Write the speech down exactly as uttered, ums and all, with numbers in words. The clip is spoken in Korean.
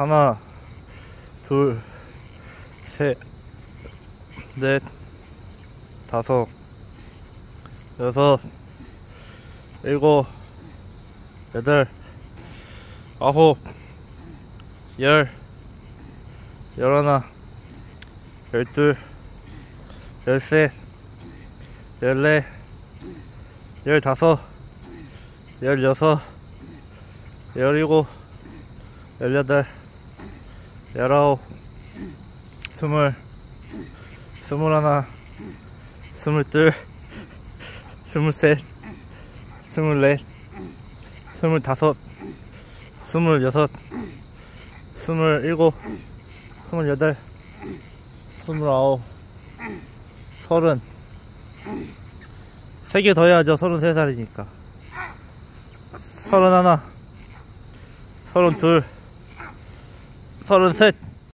하나, 둘, 셋, 넷, 다섯, 여섯, 일곱, 여덟, 아홉, 열, 열하나, 열둘, 열셋, 열넷, 열다섯, 열여섯, 열일곱, 열여덟, 열아홉, 스물, 스물하나, 스물둘, 스물셋, 스물넷, 스물다섯, 스물여섯, 스물일곱, 스물여덟, 스물아홉, 서른. 세 개 더 해야죠. 서른세 살이니까. 서른하나, 서른둘, 서른셋,